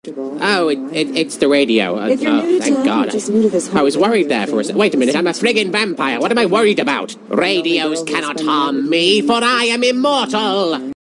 Oh, it's the radio. Oh, thank God. I was worried there for a second. Wait a minute, I'm a friggin' vampire. What am I worried about? Radios cannot harm me, for I am immortal.